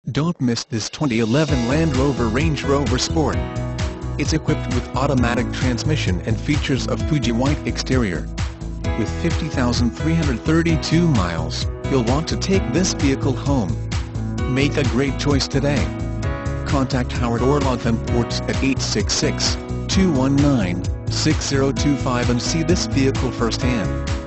Don't miss this 2011 Land Rover Range Rover Sport. It's equipped with automatic transmission and features a FUJI white exterior. With 50,332 miles, you'll want to take this vehicle home. Make a great choice today. Contact Howard Orloff Imports at 866-219-6025 and see this vehicle firsthand.